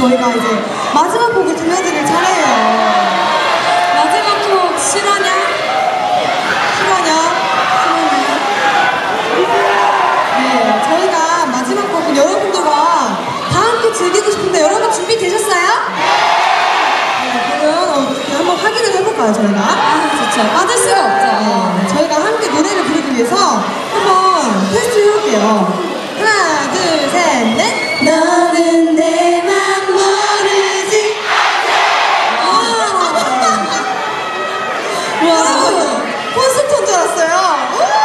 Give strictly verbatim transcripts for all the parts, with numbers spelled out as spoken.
저희가 이제 마지막 곡을 들려드릴 차례예요. 마지막 곡 실화냐? 실화냐? 실화냐? 네, 저희가 마지막 곡은 여러분들과 다 함께 즐기고 싶은데 여러분 준비되셨어요? 네, 그러면 어떻게 한번 확인을 해볼까요, 저희가? 아, 좋죠. 빠질 수가 없죠. 네, 저희가 함께 노래를 부르기 위해서 한번 테스트 해볼게요. 하나, 둘, 셋, 넷. 너는 내 맘 모르지. 와, 여러분, 콘서트인 줄 알았어요.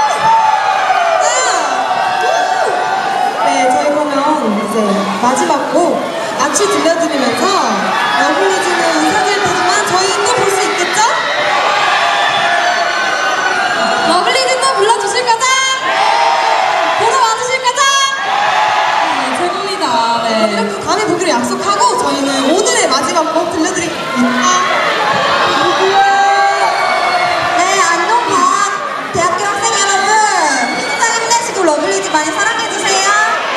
네, 저희 그러면 이제 마지막 곡 아치 들려드리면서 러블리즈는 인사드릴 테지만 저희 또 볼 수 있겠죠? 러블리즈 또 불러주실 거죠? 보러 와주실 거죠? 네, 최고입니다. 네. 이렇게 다음에 보기로 약속하고 저희는 오늘의 마지막 곡 들려드리겠습니다. 네, 안동과학 대학교 학생 여러분, 항상 힘내시고 러블리즈 많이 사랑해주세요.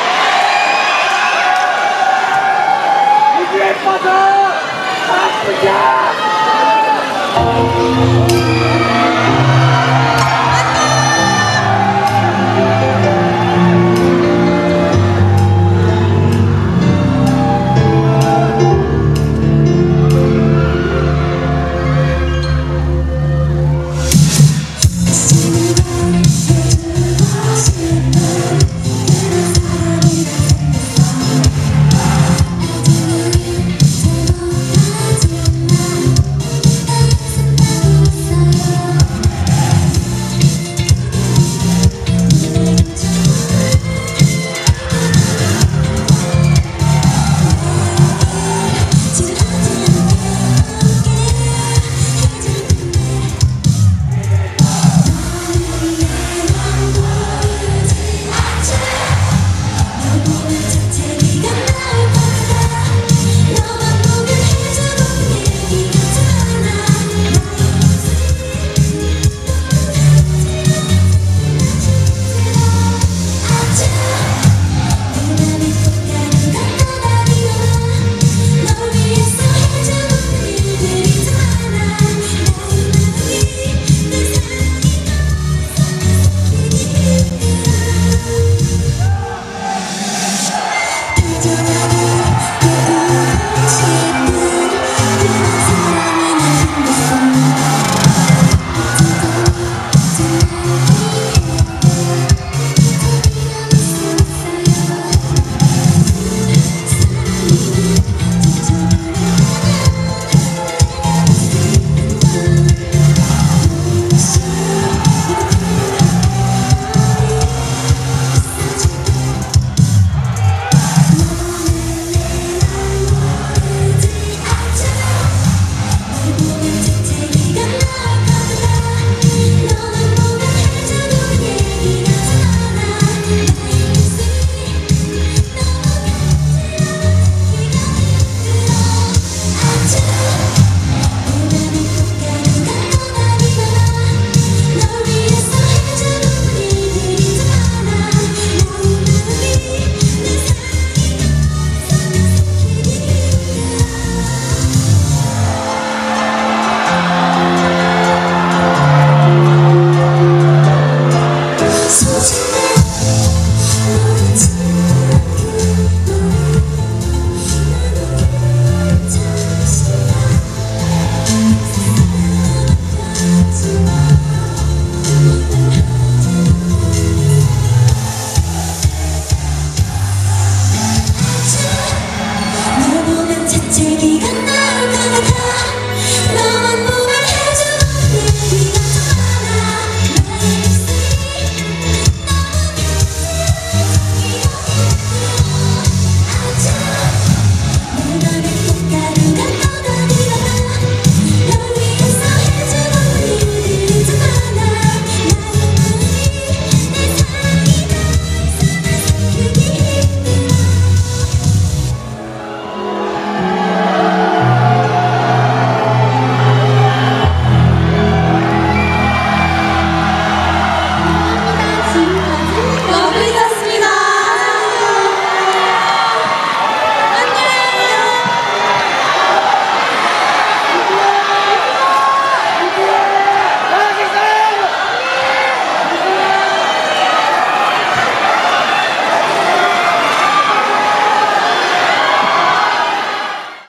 우주에 빠져 아프자